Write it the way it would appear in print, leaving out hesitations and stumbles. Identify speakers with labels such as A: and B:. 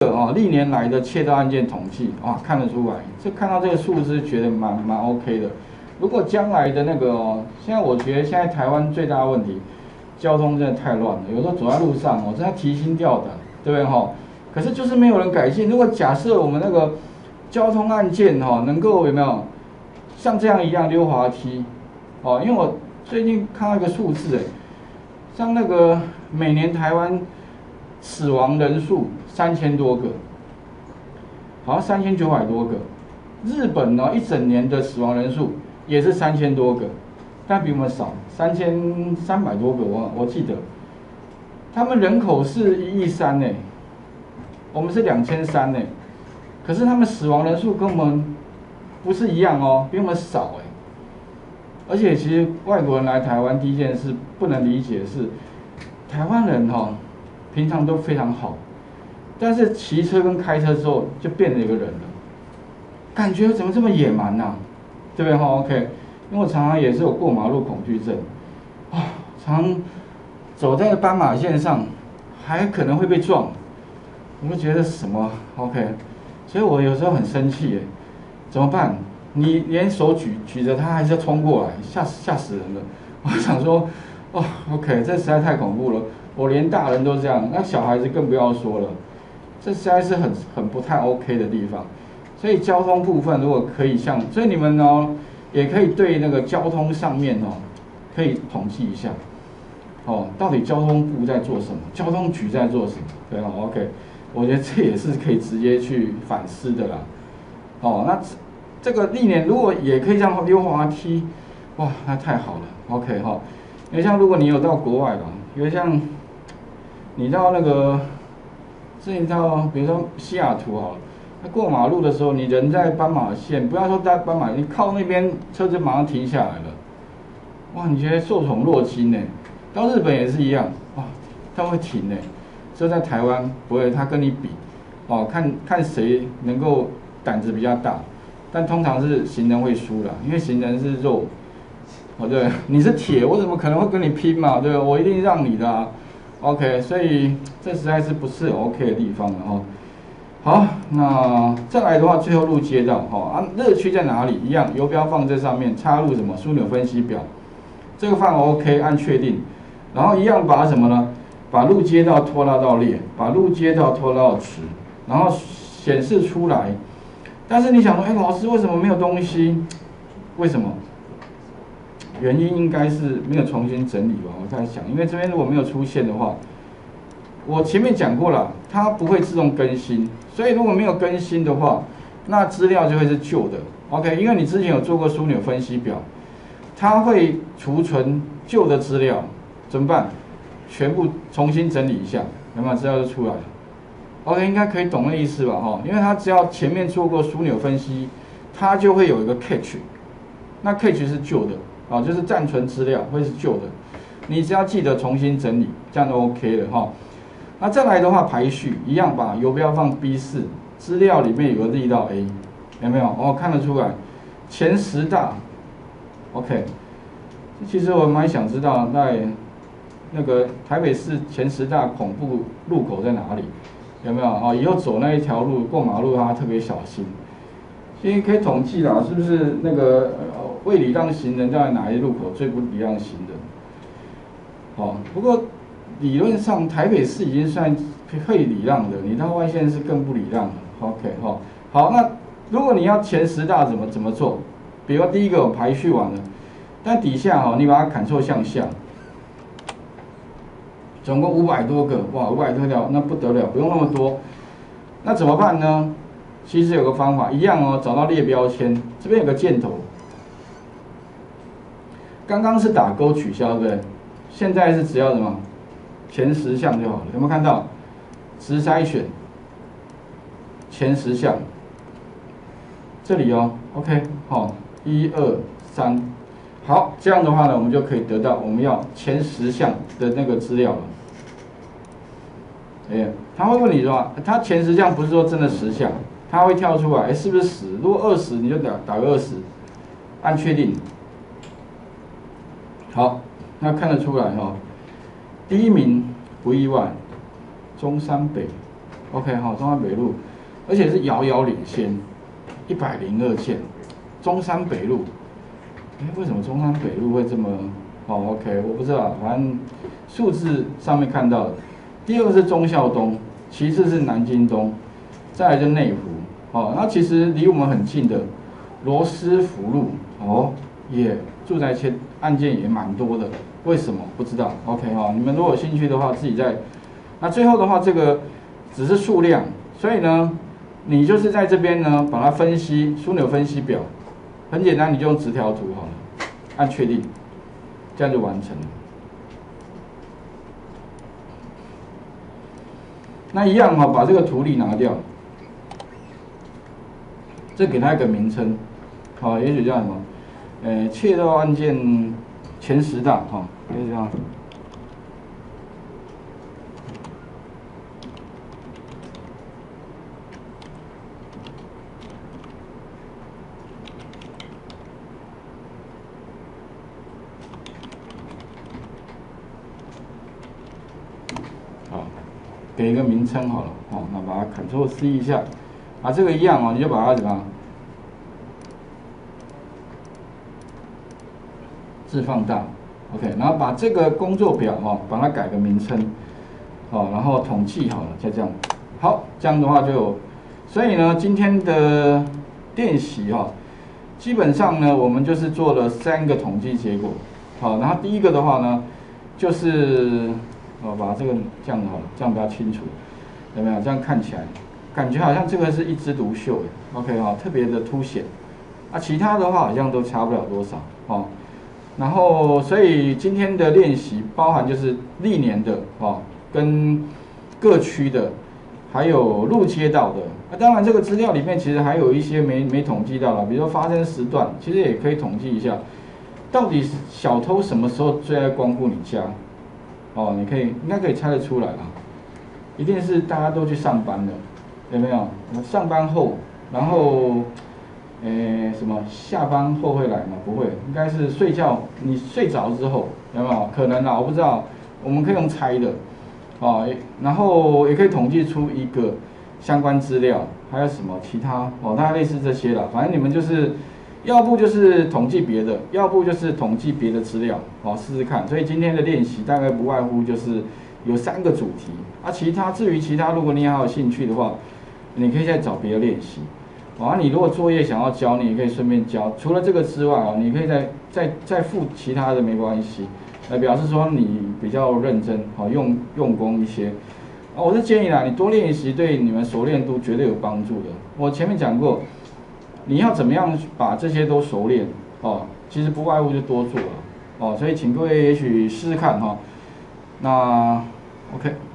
A: 历年来的窃盗案件统计啊，看得出来，看到这个数字觉得蛮 OK 的。如果将来的那个现在我觉得现在台湾最大的问题，交通真的太乱了，有时候走在路上真的提心吊胆，对不对可是就是没有人改进。如果假设我们那个交通案件能够有没有像这样一样溜滑梯因为我最近看到一个数字像那个每年台湾死亡人数3000多个，好像3900多个。日本呢，一整年的死亡人数也是3000多个，但比我们少，3300多个。我记得，他们人口是1.3亿我们是2300呢，可是他们死亡人数跟我们不是一样比我们少而且其实外国人来台湾第一件事不能理解是，台湾人平常都非常好，但是骑车跟开车之后就变了一个人了，感觉怎么这么野蛮对不对？OK， 因为我常常也是有过马路恐惧症常走在斑马线上还可能会被撞，我就觉得什么 OK， 所以我有时候很生气怎么办？你连手举着他还是要冲过来，吓死人了。我想说OK， 这实在太恐怖了。我连大人都这样，那小孩子更不要说了。这实在是很不太 OK 的地方。所以交通部分如果可以所以你们也可以对那个交通上面可以统计一下到底交通部在做什么，交通局在做什么，对OK， 我觉得这也是可以直接去反思的啦。那这个历年如果也可以这样溜滑梯，哇，那太好了 ，OK 因为像如果你有到国外因为像你到那个之前到比如说西雅图好了，那过马路的时候，你人在斑马线，不要说在斑马，你靠那边车子马上停下来了，哇，你觉得受宠若惊到日本也是一样，哇，他会停这在台湾不会，他跟你比看谁能够胆子比较大。但通常是行人会输啦，因为行人是肉，对，你是铁，我怎么可能会跟你拼嘛？对，我一定让你的OK， 所以这实在是不是 OK 的地方了好，那再来的话，最后入街道热区在哪里？一样，游标放在上面，插入什么枢纽分析表，这个放 OK， 按确定，然后一样把什么呢？把入街道拖拉到列，把入街道拖拉到池，然后显示出来。但是你想说，老师为什么没有东西？为什么？原因应该是没有重新整理吧，我在想，因为这边如果没有出现的话，我前面讲过了，它不会自动更新，所以如果没有更新的话，那资料就会是旧的 ，OK？ 因为你之前有做过枢纽分析表，它会储存旧的资料，怎么办？全部重新整理一下，有没有资料就出来了？ OK， 应该可以懂那意思吧？因为它只要前面做过枢纽分析，它就会有一个 cache， 那 cache 是旧的就是暂存资料会是旧的，你只要记得重新整理，这样就 OK 了那再来的话，排序一样，把游标放 B4， 资料里面有个力道 A， 有没有？看得出来，前10大 ，OK。其实我蛮想知道，在那个台北市前10大恐怖路口在哪里？有没有以后走那一条路过马路，他特别小心。其实可以统计啦，是不是那个未礼让行人在哪一路口最不礼让行人？不过理论上台北市已经算可以礼让的，你到外县市更不礼让了。OK 好，那如果你要前10大怎么做？比如第一个我排序完了，但底下你把它Ctrl向下。总共500多个，哇，500多条，那不得了，不用那么多。那怎么办呢？其实有个方法，一样找到列标签，这边有个箭头。刚刚是打勾取消，对不对？现在是只要什么？前10项就好了，有没有看到？直筛选，前10项。这里OK， 1、2、3。好，这样的话呢，我们就可以得到我们要前10项的那个资料了。他会问你说，他前10项不是说真的10项，他会跳出来，是不是10？如果20，你就打个20，按确定。好，那看得出来第一名不意外，中山北 OK 哈，中山北路，而且是遥遥领先，102件。中山北路，为什么中山北路会这么？OK， 我不知道，反正数字上面看到的。第二个是忠孝东，其次是南京东，再来就内湖。那其实离我们很近的罗斯福路，也住宅案件也蛮多的。为什么？不知道。OK 你们如果有兴趣的话，自己再。那最后的话，这个只是数量，所以呢，你就是在这边呢把它分析枢纽分析表，很简单，你就用直条图好了，按确定，这样就完成了。那一样把这个图例拿掉，这给它一个名称，也许叫什么，窃盗案件前10大，可以这样。给一个名称好了，那把它 Ctrl+C 一下，这个一样你就把它怎么字放大 ，OK， 然后把这个工作表把它改个名称，然后统计好了，再这样，好，这样的话就有，所以呢，今天的练习基本上呢，我们就是做了3个统计结果，然后第一个的话呢，就是。把这个这样子好了，这样比较清楚，有没有？这样看起来，感觉好像这个是一枝独秀，OK 特别的凸显。其他的话好像都差不了多少然后，所以今天的练习包含就是历年的跟各区的，还有路街道的。当然这个资料里面其实还有一些没统计到了，比如说发生时段，其实也可以统计一下，到底小偷什么时候最爱光顾你家？你应该可以猜得出来啦，一定是大家都去上班了，有没有？上班后，然后，什么下班后会来吗？不会，应该是睡觉，你睡着之后，有没有？可能我不知道，我们可以用猜的，然后也可以统计出一个相关资料，还有什么其他大概类似这些啦，反正你们就是。要不就是统计别的，要不就是统计别的资料，试试看。所以今天的练习大概不外乎就是有3个主题，至于其他，如果你还有兴趣的话，你可以再找别的练习。你如果作业想要教，你也可以顺便教。除了这个之外你可以再附其他的没关系，来表示说你比较认真，用功一些。我是建议啦，你多练习对你们熟练度绝对有帮助的。我前面讲过。你要怎么样把这些都熟练其实不外乎就多做了所以请各位也许试试看那 OK。